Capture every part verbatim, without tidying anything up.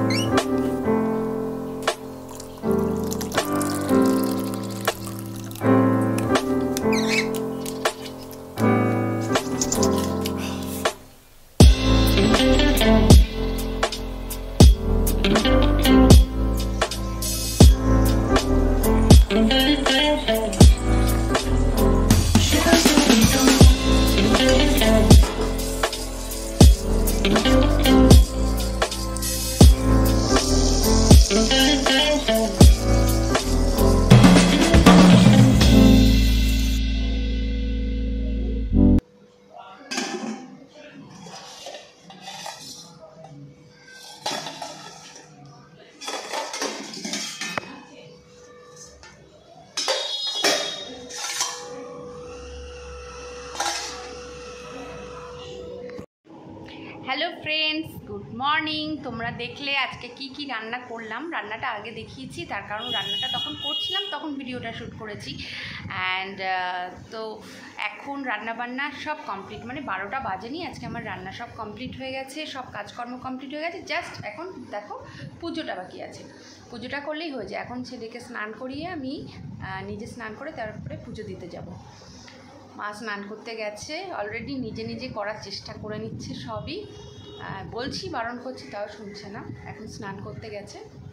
Hello friends good morning তোমরা দেখলে আজকে কি কি রান্না করলাম রান্নাটা আগে দেখিয়েছি তার কারণ রান্নাটা তখন করছিলাম তখন ভিডিওটা শ্যুট করেছি অ্যান্ড তো এখন রান্না বান্না সব কমপ্লিট মানে বারোটা বাজেনি আজকে আমার রান্না সব কমপ্লিট হয়ে গেছে সব কাজকর্ম কমপ্লিট হয়ে গেছে জাস্ট এখন দেখো পুজোটা বাকি আছে পুজোটা করলেই হয়ে যায় এখন ছেলেকে স্নান করিয়ে আমি নিজে স্নান করে তারপরে পুজো দিতে যাব মা স্নান করতে গেছে অলরেডি নিজে নিজে করার চেষ্টা করে নিচ্ছে সবই বলছি বারণ করছি তাও শুনছে না এখন স্নান করতে গেছে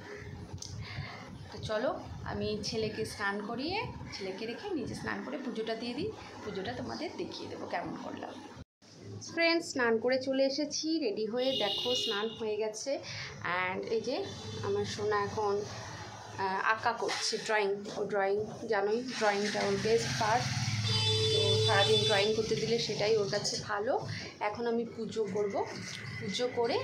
তো চলো আমি ছেলেকে স্নান করিয়ে ছেলেকে রেখে নিজে স্নান করে পুজোটা দিয়ে দিই পুজোটা তোমাদের দেখিয়ে দেবো কেমন করলাম ফ্রেন্ডস স্নান করে চলে এসেছি রেডি হয়ে দেখো স্নান হয়ে গেছে অ্যান্ড এই যে আমার সোনা এখন আঁকা করছে ড্রয়িং ও ড্রয়িং জানোই ড্রয়িংটা ওর বেস্ট পার্ট তো সারাদিন ড্রয়িং করতে দিলে সেটাই ওর কাছে ভালো এখন আমি পুজো করব পুজো করে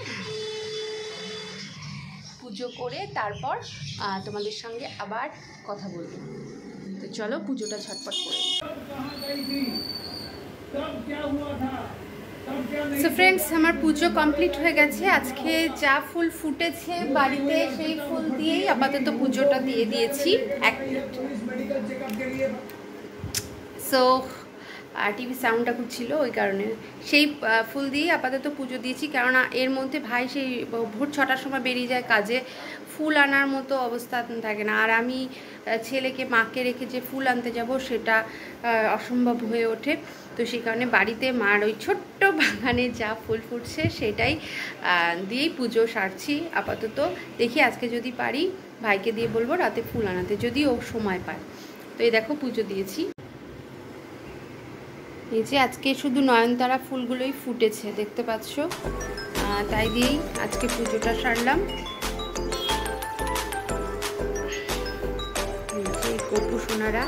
পুজো করে তারপর তোমাদের সঙ্গে আবার কথা বলবো তো চলো পুজোটা ঝটপট করে সো ফ্রেন্ডস আমার পুজো কমপ্লিট হয়ে গেছে আজকে যা ফুল ফুটেছে বাড়িতে সেই ফুল দিয়েই আপাতত পুজোটা দিয়ে দিয়েছি এক মিনিট সো টিভি সাউন্ডটা খুব ছিল ওই কারণে সেই ফুল দিয়ে আপাতত পুজো দিয়েছি কেননা এর মধ্যে ভাই সেই ভোর ছটার সময় বেরিয়ে যায় কাজে ফুল আনার মতো অবস্থা থাকে না আর আমি ছেলেকে মাকে রেখে যে ফুল আনতে যাব সেটা অসম্ভব হয়ে ওঠে তো সেই কারণে বাড়িতে মার ওই ছোট্ট বাগানে যা ফুল ফুটছে সেটাই দিয়েই পুজো সারছি আপাতত দেখি আজকে যদি পারি ভাইকে দিয়ে বলবো রাতে ফুল আনাতে যদি ও সময় পায় তো এই দেখো পুজো দিয়েছি এই যে আজকে শুধু নয়নতারা ফুলগুলোই ফুটেছে দেখতে পাচ্ছ তাই দিয়েই আজকে পুজোটা সারলাম এই কপু সোনারা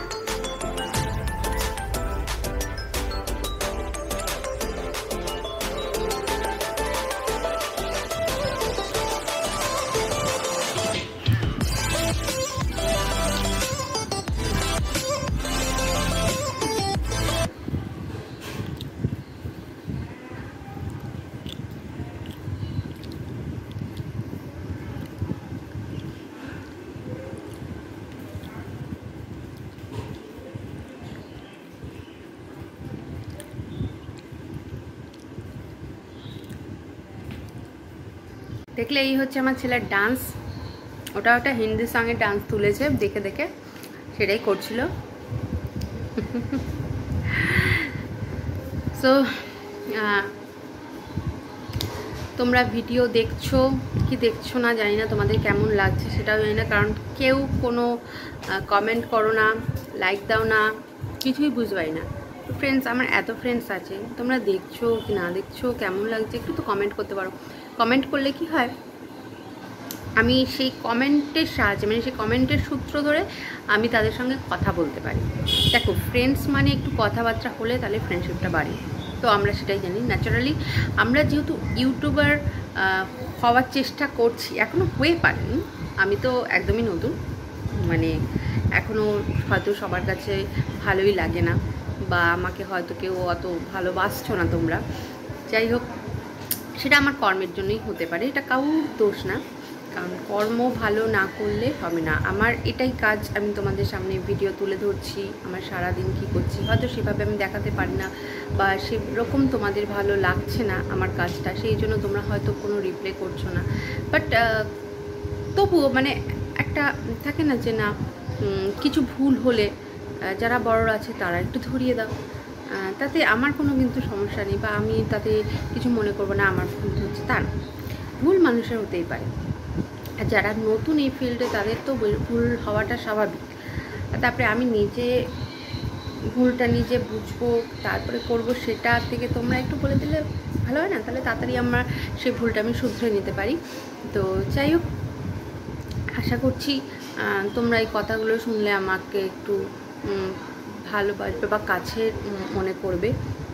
দেখলে এই হচ্ছে আমার ছেলের ডান্স ওটা ওটা হিন্দি সঙ্গে ডান্স তুলেছে দেখে দেখে সেটাই করছিল সো তোমরা ভিডিও দেখছো কি দেখছো না জানি না তোমাদের কেমন লাগছে সেটাও জানি না কারণ কেউ কোনো কমেন্ট করো না লাইক দাও না কিছুই বুঝবাই না তো ফ্রেন্ডস আমার এত ফ্রেন্ডস আছে তোমরা দেখছো কি না দেখছো কেমন লাগছে একটু তো কমেন্ট করতে পারো কমেন্ট করলে কি হয় আমি সেই কমেন্টের সাহায্যে মানে সেই কমেন্টের সূত্র ধরে আমি তাদের সঙ্গে কথা বলতে পারি দেখো ফ্রেন্ডস মানে একটু কথাবার্তা হলে তাহলে ফ্রেন্ডশিপটা বাড়ে তো আমরা সেটাই জানি ন্যাচারালি আমরা যেহেতু ইউটিউবার হওয়ার চেষ্টা করছি এখনও হয়ে পারিনি আমি তো একদমই নতুন মানে এখনও হয়তো সবার কাছে ভালোই লাগে না বা আমাকে হয়তো কেউ অত ভালোবাসছো না তোমরা যাই হোক সেটা আমার কর্মের জন্যই হতে পারে এটা কারোর দোষ না কারণ কর্ম ভালো না করলে হবে না আমার এটাই কাজ আমি তোমাদের সামনে ভিডিও তুলে ধরছি আমার সারা দিন কী করছি হয়তো সেভাবে আমি দেখাতে পারি না বা সেরকম তোমাদের ভালো লাগছে না আমার কাজটা সেই জন্য তোমরা হয়তো কোনো রিপ্লাই করছো না বাট তবুও মানে একটা থাকে না যে না কিছু ভুল হলে যারা বড়রা আছে তারা একটু ধরিয়ে দাও, তাতে আমার কোনো কিন্তু সমস্যা নেই, বা আমি তাতে কিছু মনে করবো না আমার ভুল হচ্ছে, তা না। ভুল মানুষের হতেই পারে, আর যারা নতুন এই ফিল্ডে তাদের তো ভুল হওয়াটা স্বাভাবিক। তারপরে আমি নিজে ভুলটা নিজে বুঝবো তারপরে করব, সেটা থেকে তোমরা একটু বলে দিলে ভালো হয় না? তাহলে তাড়াতাড়ি আমার সেই ভুলটা আমি শুধরে নিতে পারি। তো যাই হোক, আশা করছি তোমরা এই কথাগুলো শুনলে আমাকে একটু ভালোবাসবে বা কাছের মনে করবে।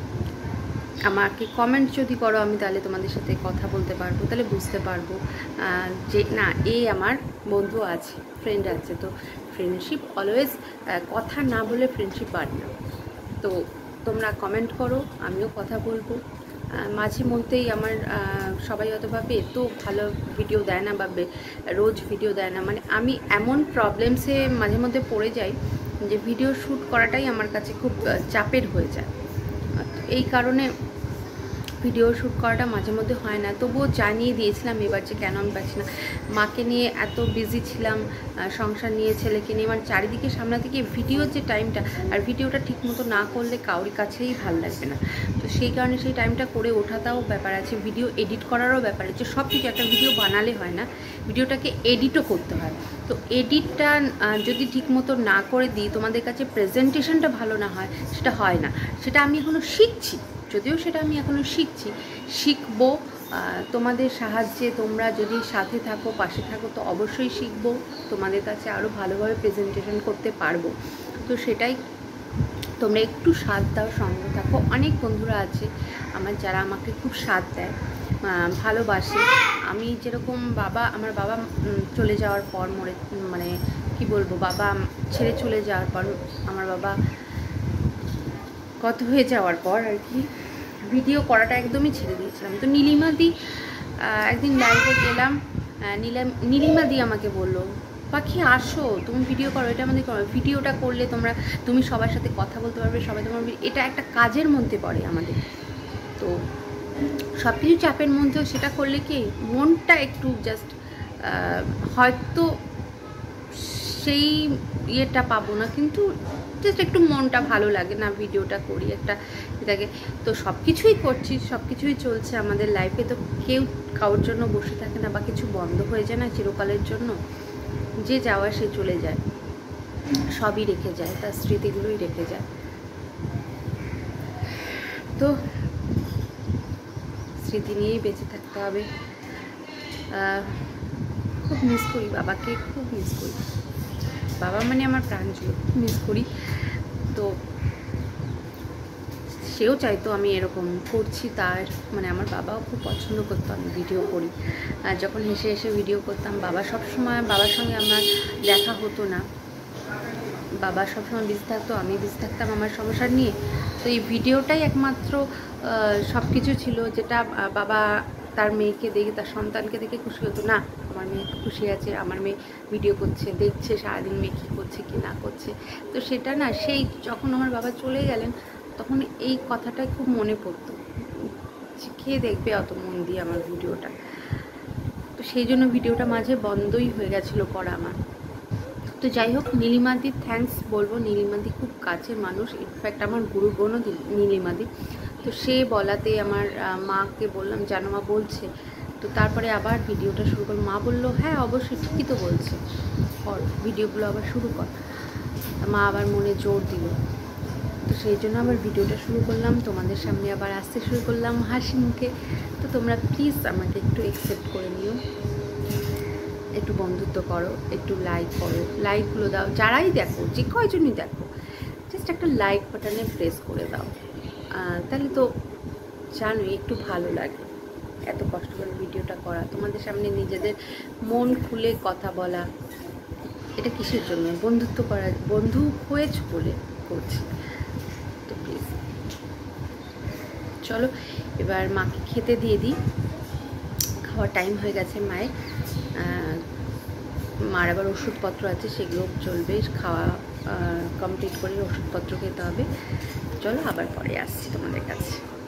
আমাকে কমেন্ট যদি করো আমি তাহলে তোমাদের সাথে কথা বলতে পারবো, তাহলে বুঝতে পারবো যে না এই আমার বন্ধু আছে, ফ্রেন্ড আছে। তো ফ্রেন্ডশিপ অলওয়েজ কথা না বলে ফ্রেন্ডশিপ বাড়ে না। তো তোমরা কমেন্ট করো, আমিও কথা বলবো। মাঝে মধ্যেই আমার সবাই হয়তো ভাবে তো ভালো ভিডিও দেয় না বা রোজ ভিডিও দেয় না, মানে আমি এমন প্রবলেমসে মাঝে মধ্যে পড়ে যাই যে ভিডিও শ্যুট করাটাই আমার কাছে খুব চাপের হয়ে যায়। এই কারণে ভিডিও শ্যুট করাটা মাঝে মধ্যে হয় না। তবুও জানিয়ে দিয়েছিলাম এবার যে কেন আমি পাচ্ছি না। মাকে নিয়ে এত বিজি ছিলাম, সংসার নিয়ে, ছেলেকে নিয়ে, মানে চারিদিকে সামলাতে গিয়ে ভিডিওর যে টাইমটা, আর ভিডিওটা ঠিকমতো না করলে কাউরি কাছেই ভালো লাগবে না। তো সেই কারণে সেই টাইমটা করে ওঠাটাও ব্যাপার আছে, ভিডিও এডিট করারও ব্যাপার আছে। সব কিছু, একটা ভিডিও বানালে হয় না, ভিডিওটাকে এডিটও করতে হয়। তো এডিটটা যদি ঠিকমতো না করে দিই, তোমাদের কাছে প্রেজেন্টেশনটা ভালো না হয়, সেটা হয় না। সেটা আমি এখনও শিখছি, যদিও সেটা আমি এখনও শিখছি, শিখবো তোমাদের সাহায্যে। তোমরা যদি সাথে থাকো, পাশে থাকো, তো অবশ্যই শিখবো, তোমাদের কাছে আরও ভালোভাবে প্রেজেন্টেশন করতে পারবো। তো সেটাই, তোমরা একটু সাথ দাও, সঙ্গে থাকো। অনেক বন্ধুরা আছে আমার যারা আমাকে খুব সাথ দেয়, ভালোবাসে। আমি যেরকম বাবা, আমার বাবা চলে যাওয়ার পর মরে, মানে কি বলবো, বাবা ছেড়ে চলে যাওয়ার পর, আমার বাবা কত হয়ে যাওয়ার পর আর কি ভিডিও করাটা একদমই ছেড়ে দিয়েছিলাম। তো নীলিমাদি একদিন লাইভে গেলাম, নীলা নীলিমাদি আমাকে বললো, পাখি আসো, তুমি ভিডিও করো, এটা আমাদের করো, ভিডিওটা করলে তোমরা তুমি সবার সাথে কথা বলতে পারবে, সবাই তোমার, এটা একটা কাজের মধ্যে পড়ে আমাদের। তো সব কিছু চাপের মধ্যেও সেটা করলে কি মনটা একটু জাস্ট হয়তো সেই ইয়েটা পাবো না, কিন্তু জাস্ট একটু মনটা ভালো লাগে না, ভিডিওটা করি একটা এটাকে। তো সব কিছুই করছি, সব কিছুই চলছে আমাদের লাইফে। তো কেউ কারোর জন্য বসে থাকে না, বা কিছু বন্ধ হয়ে যায় না চিরকালের জন্য। যে যাওয়া সে চলে যায়, সবই রেখে যায়, তার স্মৃতিগুলোই রেখে যায়। তো স্মৃতি নিয়েই বেঁচে থাকতে হবে। খুব মিস করি বাবাকে, খুব মিস করি। বাবা মানে আমার প্রাণ ছিল, খুব মিস করি। তো সেও চাইতো আমি এরকম করছি, তার মানে আমার বাবাও খুব পছন্দ করতো আমি ভিডিও করি। আর যখন হেসে হেসে ভিডিও করতাম, বাবা সবসময়, বাবার সঙ্গে আমার দেখা হতো না, বাবা সবসময় বিজি থাকতো, আমি বিজি থাকতাম আমার সংসার নিয়ে। তো এই ভিডিওটাই একমাত্র সব কিছু ছিল, যেটা বাবা তার মেয়েকে দেখে, তার সন্তানকে দেখে খুশি হতো, না আমার মেয়ে খুশি আছে, আমার মেয়ে ভিডিও করছে, দেখছে সারাদিন মেয়ে কী করছে কী না করছে। তো সেটা না, সেই যখন আমার বাবা চলে গেলেন তখন এই কথাটাই খুব মনে পড়তো, কে দেখবে অত মন দিয়ে আমার ভিডিওটা। তো সেই জন্য ভিডিওটা মাঝে বন্ধই হয়ে গেছিলো করা আমার। তো যাই হোক, নীলিমাদির থ্যাঙ্কস বলবো, নীলিমাদি খুব কাছের মানুষ, ইনফ্যাক্ট আমার গুরু বোনও নীলিমাদি। তো সে বলাতে আমার মাকে বললাম, জানো মা বলছে, তো তারপরে আবার ভিডিওটা শুরু কর। মা বললো হ্যাঁ অবশ্যই ঠিকই তো বলছে, কর ভিডিওগুলো আবার শুরু কর। মা আবার মনে জোর দিল, তো সেই জন্য আবার ভিডিওটা শুরু করলাম, তোমাদের সামনে আবার আসতে শুরু করলাম হাসি মুখে। তো তোমরা প্লিজ আমাকে একটু অ্যাকসেপ্ট করে নিও, একটু বন্ধুত্ব করো, একটু লাইক করো, লাইকগুলো দাও, যারাই দেখো, যে কয়জনই দেখো, জাস্ট একটা লাইক বাটনে প্রেস করে দাও, তাহলে তো জানোই একটু ভালো লাগে। এত কষ্ট করে ভিডিওটা করা, তোমাদের সামনে নিজেদের মন খুলে কথা বলা, এটা কিসের জন্য? বন্ধুত্ব করা, বন্ধু হয়েছে বলে করছি। তো প্লিজ চলো এবার মাকে খেতে দিয়ে দিই, খাওয়ার টাইম হয়ে গেছে মায়ের। মার আবার ওষুধপত্র আছে, সেগুলো চলবে, খাওয়া কমপ্লিট করে ওষুধপত্র খেতে হবে। চলো আবার পরে আসছি তোমাদের কাছে।